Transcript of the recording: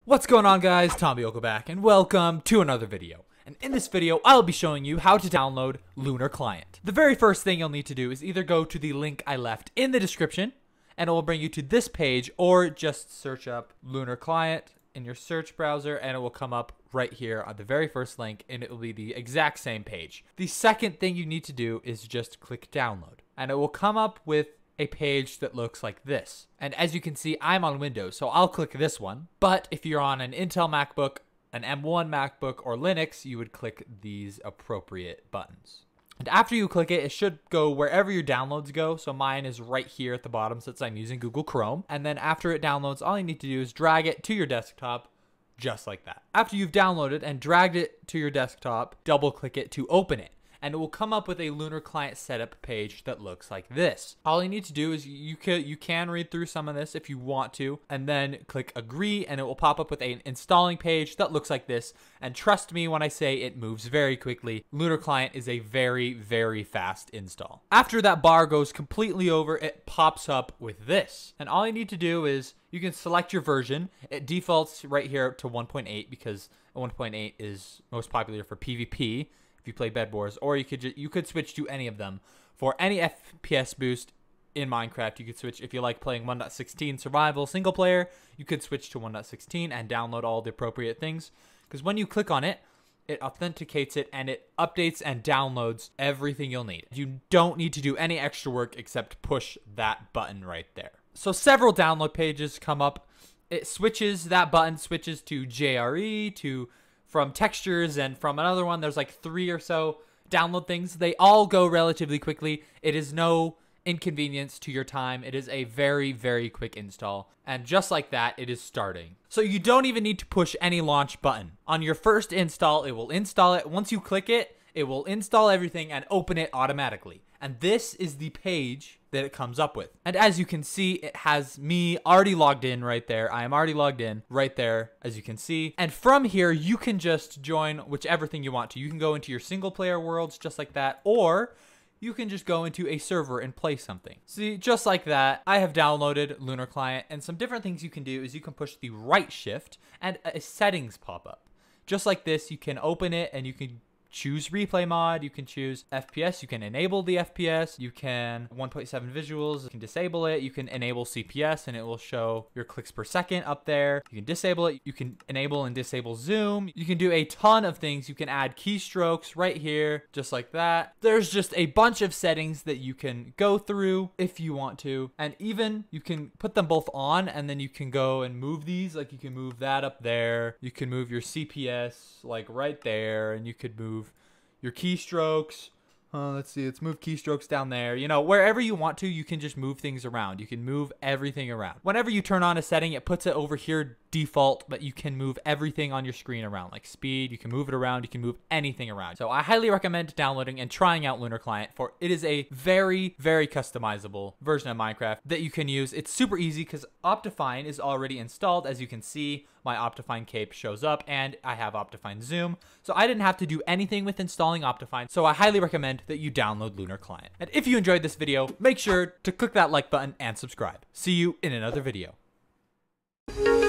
What's going on, guys? Tommy Oko back, and welcome to another video. And in this video, I'll be showing you how to download Lunar Client. The very first thing you'll need to do is either go to the link I left in the description, and it will bring you to this page, or just search up Lunar Client in your search browser, and it will come up right here on the very first link, and it will be the exact same page. The second thing you need to do is just click download, and it will come up with a page that looks like this. And as you can see, I'm on Windows, so I'll click this one. But if you're on an Intel MacBook, an M1 MacBook, or Linux, you would click these appropriate buttons. And after you click it, it should go wherever your downloads go. So mine is right here at the bottom since I'm using Google Chrome. And then after it downloads, all you need to do is drag it to your desktop, just like that. After you've downloaded and dragged it to your desktop, double click it to open it. And it will come up with a Lunar Client setup page that looks like this. All you need to do is you can read through some of this if you want to, and then click agree, and it will pop up with an installing page that looks like this. And trust me when I say it moves very quickly. Lunar Client is a very, very fast install. After that bar goes completely over, it pops up with this. And all you need to do is you can select your version. It defaults right here to 1.8 because 1.8 is most popular for PvP. If you play Bed Wars, or you could switch to any of them. For any FPS boost in Minecraft, you could switch. If you like playing 1.16 survival single player, you could switch to 1.16 and download all the appropriate things. Because when you click on it, it authenticates it and it updates and downloads everything you'll need. You don't need to do any extra work except push that button right there. So several download pages come up. It switches, that button switches to JRE, from textures, and from another one there's like 3 or so download things. They all go relatively quickly. It is no inconvenience to your time. It is a very, very quick install, and just like that, it is starting. So you don't even need to push any launch button. On your first install, it will install it. Once you click it, it will install everything and open it automatically. And this is the page that it comes up with. And as you can see, it has me already logged in right there. I am already logged in right there, as you can see. And from here, you can just join whichever thing you want to. You can go into your single player worlds just like that, or you can just go into a server and play something. See, just like that, I have downloaded Lunar Client, and some different things you can do is you can push the right shift and a settings pop up. Just like this, you can open it and you can choose replay mod, you can choose FPS, you can enable the FPS, you can 1.7 visuals, you can disable it, you can enable CPS and it will show your clicks per second up there. You can disable it, you can enable and disable zoom, you can do a ton of things. You can add keystrokes right here, just like that. There's just a bunch of settings that you can go through if you want to, and even you can put them both on and then you can go and move these, like you can move that up there, you can move your CPS like right there, and you could move your keystrokes. Let's see, let's move keystrokes down there. You know, wherever you want to, you can just move things around. You can move everything around. Whenever you turn on a setting, it puts it over here default, but you can move everything on your screen around, like speed. You can move it around. You can move anything around. So I highly recommend downloading and trying out Lunar Client, for it is a very, very customizable version of Minecraft that you can use. It's super easy because Optifine is already installed. As you can see, my Optifine cape shows up, and I have Optifine Zoom. So I didn't have to do anything with installing Optifine. So I highly recommend that you download Lunar Client. And if you enjoyed this video, make sure to click that like button and subscribe. See you in another video.